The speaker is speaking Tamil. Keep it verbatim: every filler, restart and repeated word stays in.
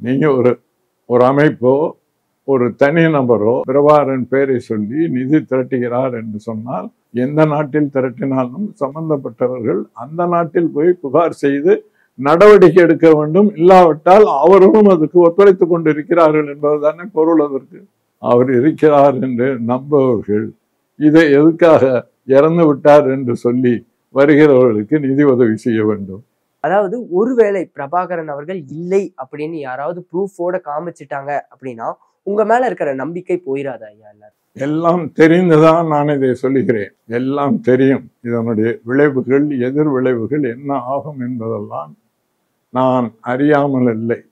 நீங்க ஒரு ஒரு அமைப்போ ஒரு தனி நபரோ பிரபாகரன் பேரை சொல்லி நிதி திரட்டுகிறார் என்று சொன்னால் எந்த நாட்டில் திரட்டினாலும் சம்பந்தப்பட்டவர்கள் அந்த நாட்டில் போய் புகார் செய்து நடவடிக்கை எடுக்க வேண்டும். இல்லாவிட்டால் அவர்களும் அதுக்கு ஒத்துழைத்துக் கொண்டிருக்கிறார்கள் என்பதுதானே பொருள். அதற்கு அவர் இருக்கிறார் என்று நம்பவர்கள் இதை எதுக்காக இறந்து விட்டார் என்று சொல்லி வருகிறவர்களுக்கு நிதி உதவி செய்ய வேண்டும்? அதாவது ஒருவேளை பிரபாகரன் அவர்கள் இல்லை அப்படின்னு யாராவது ப்ரூஃபோட காமிச்சிட்டாங்க அப்படின்னா உங்க மேல இருக்கிற நம்பிக்கை போயிடாதா ஐயா? எல்லாரும் எல்லாம் தெரிந்துதான் நான் இதை சொல்லுகிறேன். எல்லாம் தெரியும். இதனுடைய விளைவுகள், எதிர் விளைவுகள் என்ன ஆகும் என்பதெல்லாம் நான் அறியாமல் இல்லை.